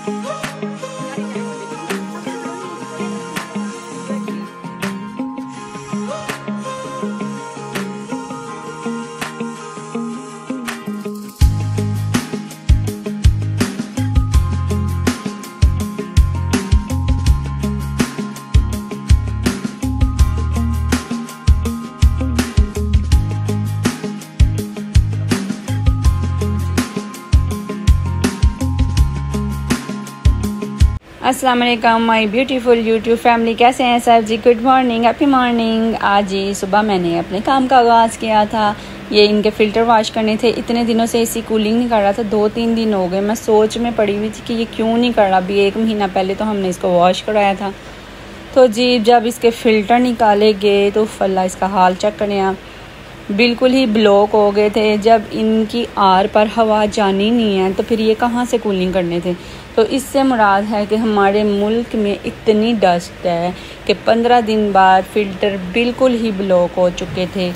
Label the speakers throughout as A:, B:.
A: अस्सलाम वालेकुम my beautiful YouTube family, कैसे हैं सब ji. Good morning, happy morning. आज ही सुबह मैंने अपने काम का आगाज़ किया था। ये इनके फ़िल्टर वॉश करने थे। इतने दिनों से एसी कूलिंग नहीं कर रहा था, 2-3 दिन हो गए। मैं सोच में पड़ी हुई थी कि ये क्यों नहीं कर रहा। अभी 1 महीना पहले तो हमने इसको वॉश कराया था। तो जी जब इसके फ़िल्टर निकाले गए तो फल्ला इसका हाल चेक करें आप, बिल्कुल ही ब्लॉक हो गए थे। जब इनकी आर पर हवा जानी नहीं है तो फिर ये कहाँ से कूलिंग करने थे। तो इससे मुराद है कि हमारे मुल्क में इतनी डस्ट है कि 15 दिन बाद फ़िल्टर बिल्कुल ही ब्लॉक हो चुके थे।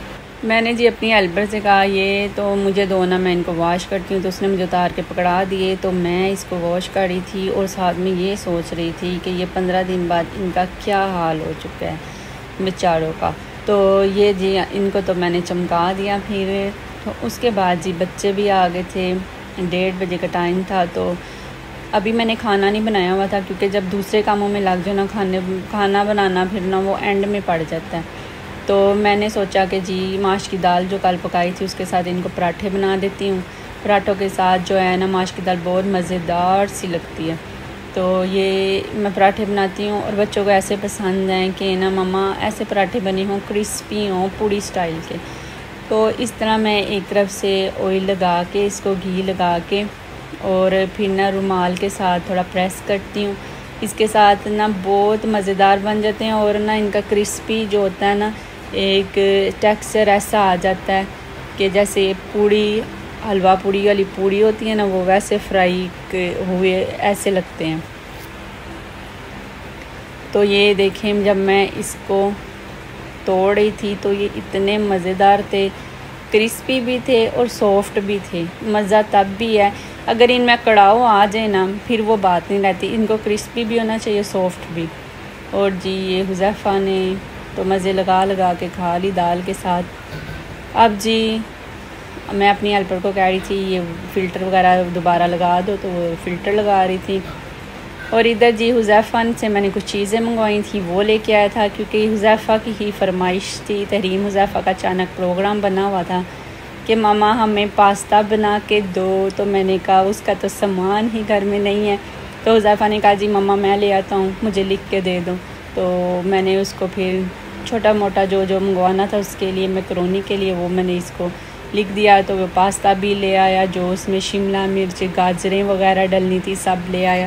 A: मैंने जी अपनी हेल्पर से कहा ये तो मुझे दो ना, मैं इनको वॉश करती हूँ। तो उसने मुझे उतार के पकड़ा दिए। तो मैं इसको वॉश कर रही थी और साथ में ये सोच रही थी कि ये 15 दिन बाद इनका क्या हाल हो चुका है बेचारों का। तो ये जी इनको तो मैंने चमका दिया। फिर तो उसके बाद जी बच्चे भी आ गए थे, 1:30 बजे का टाइम था। तो अभी मैंने खाना नहीं बनाया हुआ था क्योंकि जब दूसरे कामों में लग जाओ ना, खाना बनाना फिर ना वो एंड में पड़ जाता है। तो मैंने सोचा कि जी माश की दाल जो कल पकाई थी उसके साथ इनको पराठे बना देती हूँ। पराठों के साथ जो है ना माश की दाल बहुत मज़ेदार सी लगती है। तो ये मैं पराठे बनाती हूँ और बच्चों को ऐसे पसंद हैं कि ना मम्मा ऐसे पराठे बने हों, क्रिस्पी हों, पूड़ी स्टाइल के। तो इस तरह मैं एक तरफ से ऑयल लगा के, इसको घी लगा के और फिर ना रुमाल के साथ थोड़ा प्रेस करती हूँ। इसके साथ ना बहुत मज़ेदार बन जाते हैं और ना इनका क्रिस्पी जो होता है ना, एक टेक्सचर ऐसा आ जाता है कि जैसे पूड़ी, हलवा पूड़ी वाली पूड़ी होती है ना, वो वैसे फ्राई हुए ऐसे लगते हैं। तो ये देखें जब मैं इसको तोड़ रही थी तो ये इतने मज़ेदार थे, क्रिस्पी भी थे और सॉफ्ट भी थे। मज़ा तब भी है अगर इनमें कड़ाव आ जाए ना, फिर वो बात नहीं रहती। इनको क्रिस्पी भी होना चाहिए, सॉफ्ट भी। और जी ये हुज़ैफ़ा ने तो मज़े लगा लगा के खा ली दाल के साथ। अब जी मैं अपनी हेल्पर को कह रही थी ये फ़िल्टर वगैरह दोबारा लगा दो, तो वो फ़िल्टर लगा रही थी। और इधर जी हुज़ैफ़ा से मैंने कुछ चीज़ें मंगवाई थी, वो लेके आया था क्योंकि हुज़ैफ़ा की ही फरमाइश थी। तहरीम हुज़ैफ़ा का अचानक प्रोग्राम बना हुआ था कि मामा हमें पास्ता बना के दो। तो मैंने कहा उसका तो सामान ही घर में नहीं है। तो हुज़ैफ़ा ने कहा जी मम्मा मैं ले आता हूँ, मुझे लिख के दे दो। तो मैंने उसको फिर छोटा मोटा जो जो मंगवाना था उसके लिए, मैकरोनी के लिए, वो मैंने इसको लिख दिया। तो वो पास्ता भी ले आया, जो उसमें शिमला मिर्च, गाजरें वगैरह डलनी थी सब ले आया।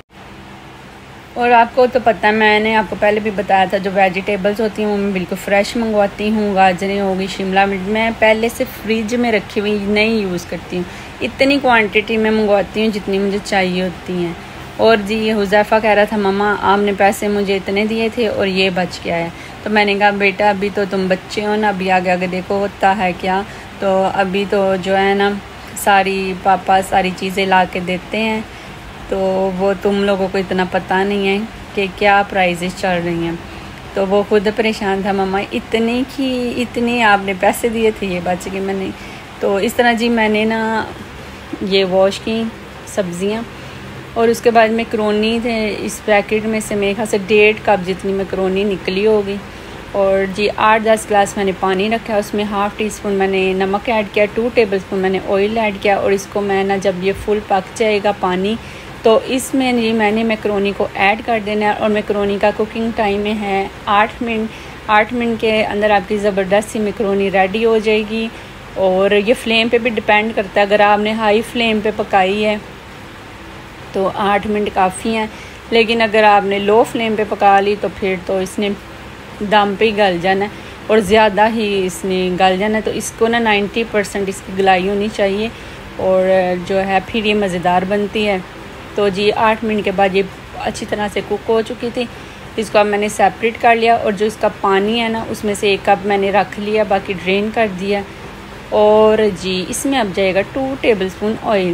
A: और आपको तो पता है, मैंने आपको पहले भी बताया था, जो वेजिटेबल्स होती हैं वो मैं बिल्कुल फ़्रेश मंगवाती हूँ। गाजरें होगी, शिमला मिर्च मैं पहले से फ्रिज में रखी हुई नहीं यूज़ करती हूँ। इतनी क्वांटिटी में मंगवाती हूँ जितनी मुझे चाहिए होती हैं। और जी ये हुज़ैफ़ा कह रहा था मम्मा आपने पैसे मुझे इतने दिए थे और ये बच गया है। तो मैंने कहा बेटा अभी तो तुम बच्चे हो ना, अभी आगे आगे देखो होता है क्या। तो अभी तो जो है ना पापा सारी चीज़ें ला के देते हैं, तो वो तुम लोगों को इतना पता नहीं है कि क्या प्राइजेस चल रही हैं। तो वो खुद परेशान था, मम्मा इतनी आपने पैसे दिए थे, ये बच गए मैंने। तो इस तरह जी मैंने ना ये वॉश की सब्ज़ियाँ। और उसके बाद मैकरोनी थे, इस पैकेट में से मेरे ख्याल से 1.5 कप जितनी मैकरोनी निकली होगी। और जी 8-10 गिलास मैंने पानी रखा है, उसमें ½ टीस्पून मैंने नमक ऐड किया, 2 टेबलस्पून मैंने ऑयल ऐड किया। और इसको मैं ना जब ये फुल पक जाएगा पानी, तो इसमें जी मैंने मैकरोनी को ऐड कर देना है। और मैकरोनी का कुकिंग टाइम में है 8 मिनट। 8 मिनट के अंदर आपकी ज़बरदस्त सी मैकरोनी रेडी हो जाएगी। और ये फ्लेम पे भी डिपेंड करता है, अगर आपने हाई फ्लेम पे पकाई है तो 8 मिनट काफ़ी हैं, लेकिन अगर आपने लो फ्लेम पे पका ली तो फिर तो इसने दम पे ही गल जाना है और ज़्यादा ही इसने गल जाना है। तो इसको ना 90% इसकी गलाई होनी चाहिए और जो है फिर ये मज़ेदार बनती है। तो जी 8 मिनट के बाद ये अच्छी तरह से कुक हो चुकी थी। इसको अब मैंने सेपरेट कर लिया और जो इसका पानी है ना उसमें से 1 कप मैंने रख लिया, बाकी ड्रेन कर दिया। और जी इसमें अब जाएगा 2 टेबलस्पून ऑयल।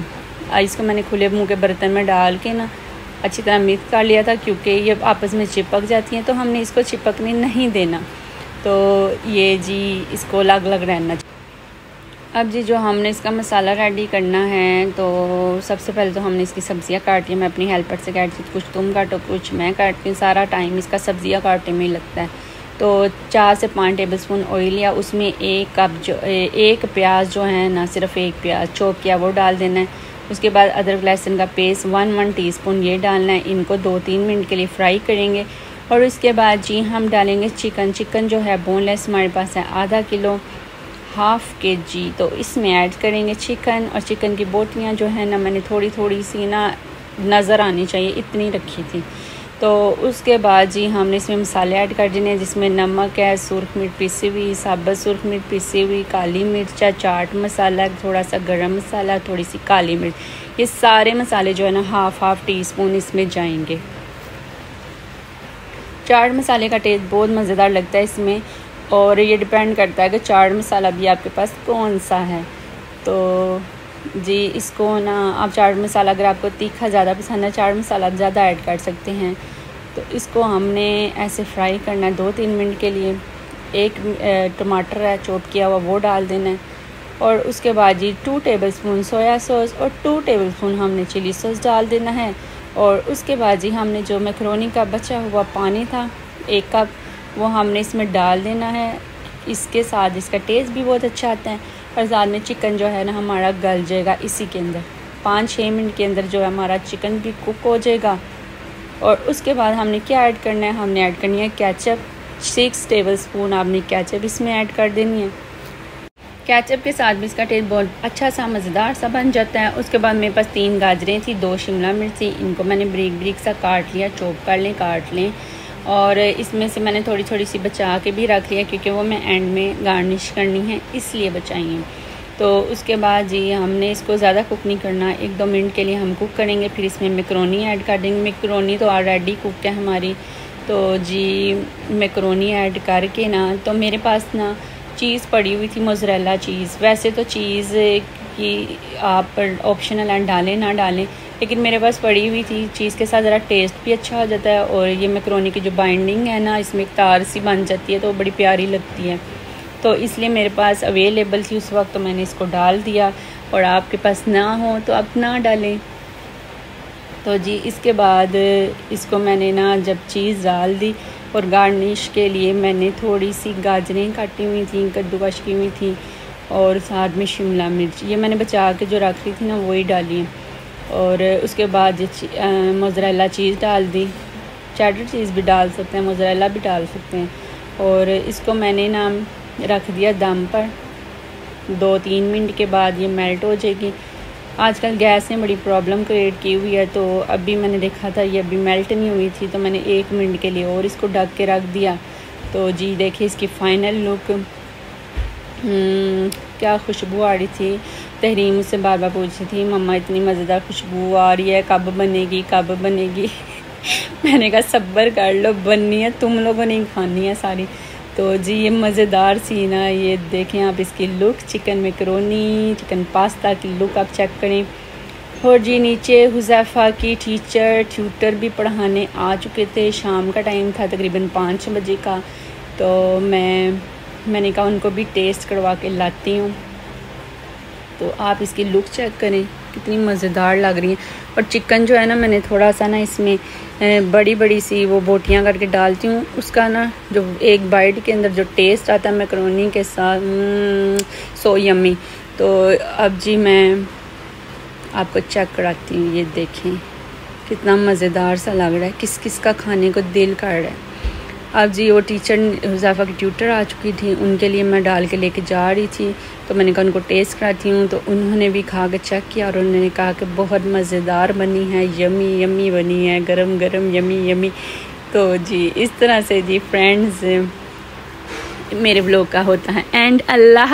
A: इसको मैंने खुले मुँह के बर्तन में डाल के ना अच्छी तरह मिक्स कर लिया था, क्योंकि ये आपस में चिपक जाती हैं, तो हमने इसको चिपकने नहीं देना। तो ये जी इसको अलग अलग रहना चाहिए। अब जी जो हमने इसका मसाला रेडी करना है, तो सबसे पहले तो हमने इसकी सब्ज़ियाँ काटी हैं। मैं अपनी हेल्पर से काटती हूँ, कुछ तुम काटो कुछ मैं काटती हूँ। सारा टाइम इसका सब्ज़ियाँ काटने में ही लगता है। तो 4 से 5 टेबलस्पून ऑयल या उसमें 1 कप जो 1 प्याज जो है ना, सिर्फ 1 प्याज चॉप किया वो डाल देना है। उसके बाद अदरक लहसुन का पेस्ट 1 टीस्पून ये डालना है। इनको 2-3 मिनट के लिए फ्राई करेंगे। और उसके बाद जी हम डालेंगे चिकन जो है बोनलेस हमारे पास है आधा किलो, हाफ़ kg। तो इसमें ऐड करेंगे चिकन। और चिकन की बोटियाँ जो है ना मैंने थोड़ी थोड़ी सी ना नज़र आनी चाहिए इतनी रखी थी। तो उसके बाद जी हमने इसमें मसाले ऐड कर देने हैं, जिसमें नमक है, सुरख मिर्च पीसी हुई, साबुत सुरख मिर्च पीसी हुई, काली मिर्च, चाट मसाला, थोड़ा सा गरम मसाला, थोड़ी सी काली मिर्च। ये सारे मसाले जो है ना हाफ़ टीस्पून इसमें जाएंगे। चाट मसाले का टेस्ट बहुत मज़ेदार लगता है इसमें, और ये डिपेंड करता है कि चाट मसाला भी आपके पास कौन सा है। तो जी इसको ना आप चाट मसाला अगर आपको तीखा ज़्यादा पसंद है, चाट मसाला आप ज़्यादा ऐड कर सकते हैं। तो इसको हमने ऐसे फ्राई करना है 2-3 मिनट के लिए। 1 टमाटर है चॉप किया हुआ वो डाल देना है। और उसके बाद जी 2 टेबलस्पून सोया सॉस और 2 टेबलस्पून हमने चिली सॉस डाल देना है। और उसके बाद जी हमने जो मैक्रोनी का बचा हुआ पानी था 1 कप, वो हमने इसमें डाल देना है। इसके साथ इसका टेस्ट भी बहुत अच्छा आता है, और साथ में चिकन जो है ना हमारा गल जाएगा इसी के अंदर। 5-6 मिनट के अंदर जो है हमारा चिकन भी कुक हो जाएगा। और उसके बाद हमने क्या ऐड करना है, हमने ऐड करनी है केचप। 6 टेबलस्पून आपने केचप इसमें ऐड कर देनी है। केचप के साथ भी इसका टेस्ट बहुत अच्छा सा मज़ेदार सा बन जाता है। उसके बाद मेरे पास 3 गाजरें थी, 2 शिमला मिर्च थी, इनको मैंने बारीक सा काट लिया, चॉप कर लें, काट लें। और इसमें से मैंने थोड़ी थोड़ी सी बचा के भी रख लिया, क्योंकि वो मैं एंड में गार्निश करनी है इसलिए बचाई हैं। तो उसके बाद जी हमने इसको ज़्यादा कुक नहीं करना, 1-2 मिनट के लिए हम कुक करेंगे। फिर इसमें मैक्रोनी ऐड कर देंगे। मैक्रोनी तो ऑलरेडी कुक है हमारी। तो जी मैक्रोनी ऐड करके ना, तो मेरे पास ना चीज़ पड़ी हुई थी, मोज़रेला चीज़। वैसे तो चीज़ की आप ऑप्शनल है, डालें ना डालें, लेकिन मेरे पास पड़ी हुई थी। चीज़ के साथ ज़रा टेस्ट भी अच्छा हो जाता है, और ये मैक्रोनी की जो बाइंडिंग है ना इसमें एक तार सी बन जाती है, तो बड़ी प्यारी लगती है। तो इसलिए मेरे पास अवेलेबल थी उस वक्त, तो मैंने इसको डाल दिया। और आपके पास ना हो तो आप ना डालें। तो जी इसके बाद इसको मैंने ना जब चीज़ डाल दी, और गार्निश के लिए मैंने थोड़ी सी गाजरें काटी हुई थी, कद्दूकश की हुई थी, और साथ में शिमला मिर्च ये मैंने बचा के जो रख ली थी ना वही डाली है। और उसके बाद मोज़रेला चीज़ डाल दी। चेडर चीज़ भी डाल सकते हैं, मोज़रेला भी डाल सकते हैं। और इसको मैंने ना रख दिया दम पर। 2-3 मिनट के बाद ये मेल्ट हो जाएगी। आजकल गैस ने बड़ी प्रॉब्लम क्रिएट की हुई है, तो अभी मैंने देखा था ये अभी मेल्ट नहीं हुई थी, तो मैंने 1 मिनट के लिए और इसको ढक के रख दिया। तो जी देखिए इसकी फ़ाइनल लुक क्या खुशबू आ रही थी। तहरीम मुझसे बार बार पूछी थी, मम्मा इतनी मज़ेदार खुशबू आ रही है, कब बनेगी कब बनेगी। मैंने कहा सब्र कर लो, बननी है, तुम लोगों ने खानी है सारी। तो जी ये मज़ेदार सी ना, ये देखें आप इसकी look, chicken macaroni, chicken pasta की लुक आप चेक करें। और जी नीचे हुज़ैफ़ा की ट्यूटर भी पढ़ाने आ चुके थे। शाम का टाइम था तकरीबन 5 बजे का। तो मैंने कहा उनको भी टेस्ट करवा के लाती हूँ। तो आप इसकी लुक चेक करें कितनी मज़ेदार लग रही है। और चिकन जो है ना मैंने थोड़ा सा ना इसमें बड़ी बड़ी सी वो बोटियाँ करके डालती हूँ, उसका ना जो एक बाइट के अंदर जो टेस्ट आता है मैकरोनी के साथ, सो यम्मी। तो अब जी मैं आपको चेक कराती हूँ, ये देखें कितना मज़ेदार सा लग रहा है, किस किस का खाने को दिल कर रहा है। अब जी वो टीचर हुज़ैफ़ा की ट्यूटर आ चुकी थी, उनके लिए मैं डाल के लेके जा रही थी। तो मैंने कहा उनको टेस्ट कराती हूँ। तो उन्होंने भी खा के चेक किया और उन्होंने कहा कि बहुत मज़ेदार बनी है, यमी यमी बनी है, गरम गरम यमी यमी। तो जी इस तरह से जी फ्रेंड्स मेरे व्लॉग का होता है एंड। अल्लाह